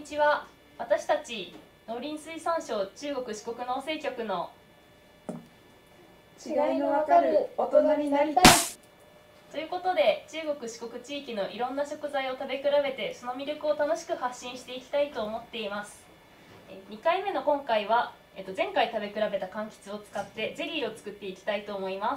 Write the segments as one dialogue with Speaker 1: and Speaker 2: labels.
Speaker 1: ちは。私たち農林水産省中国四国農政局の
Speaker 2: 違いのわかる大人になりたい
Speaker 1: ということで、中国四国地域のいろんな食材を食べ比べてその魅力を楽しく発信していきたいと思っています。2回目の今回は、前回食べ比べた柑橘を使ってゼリーを作っていきたいと思います。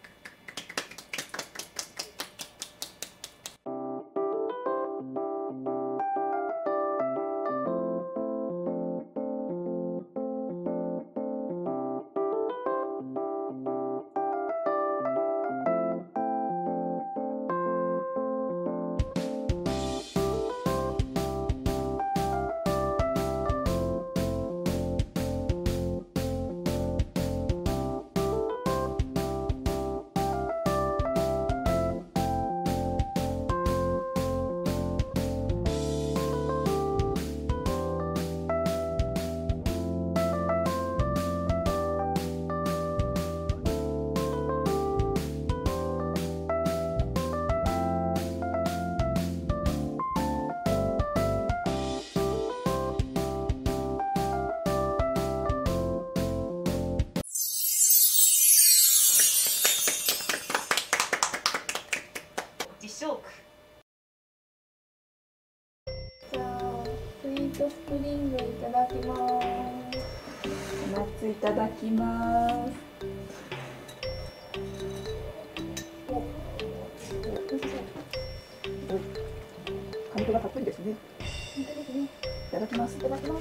Speaker 1: 実食。
Speaker 2: じゃあスイートスプリングいただきます。ナッツいただきます。果肉がたっぷりですね。本当ですね。いただきます。いただきます。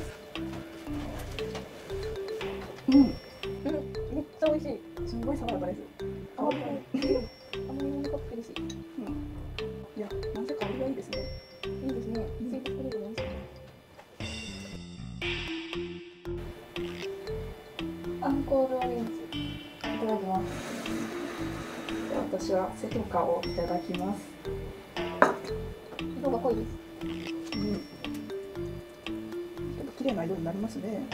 Speaker 2: めっちゃ美味しい。すごい爽やかです。甘みもたっぷりし。いや、なんせ香りがいいですね。いいですね。スイートスプリング美味しい。アンコールオレンジ。いただきます。私はセトカをいただきます。色が濃いです。ちょっと綺麗な色になりますね。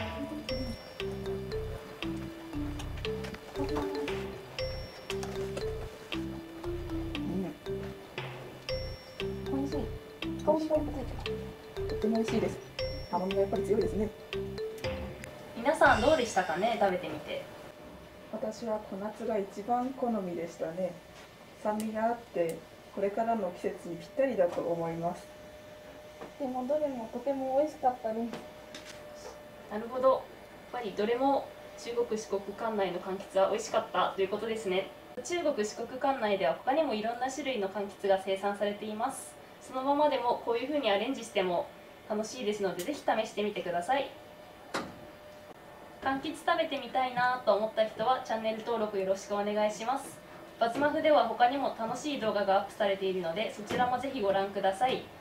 Speaker 2: 美味しい。香りがやっぱついてる。とっても美味しいです。甘みがやっぱり強いですね。
Speaker 1: 皆さんどうでしたかね、食べてみて。
Speaker 2: 私は小夏が一番好みでしたね。酸味があってこれからの季節にぴったりだと思います。でもどれもとても美味しかったです。
Speaker 1: なるほど。やっぱりどれも中国四国管内の柑橘は美味しかったということですね。中国四国管内では他にもいろんな種類の柑橘が生産されています。そのままでもこういう風にアレンジしても楽しいですので、ぜひ試してみてください。柑橘食べてみたいなと思った人はチャンネル登録よろしくお願いします。バズマフでは他にも楽しい動画がアップされているので、そちらもぜひご覧ください。